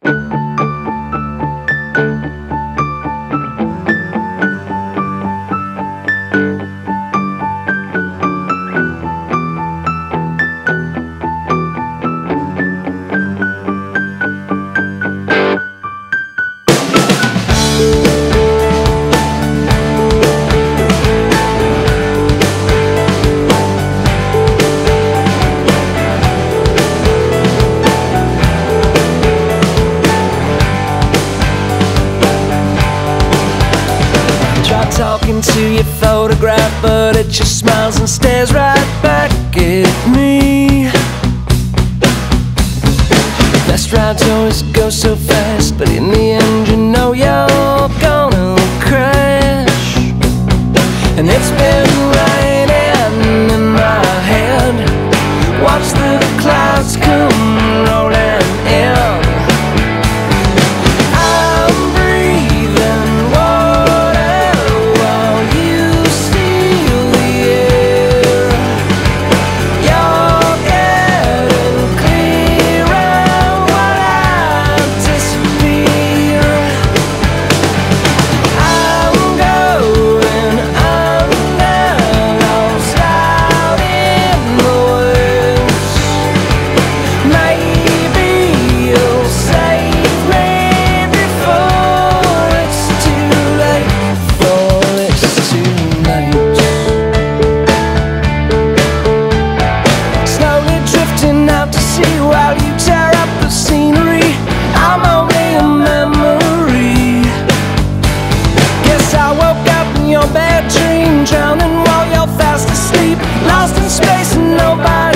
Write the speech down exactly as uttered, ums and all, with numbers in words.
Talking to your photograph, but it just smiles and stares right back at me. Best rides always go so fast, but in the end you know you're gonna crash. And it's been raining in my head, watch the clouds come rolling in. While you tear up the scenery, I'm only a memory. Guess I woke up in your bad dream, drowning while you're fast asleep, lost in space and nobody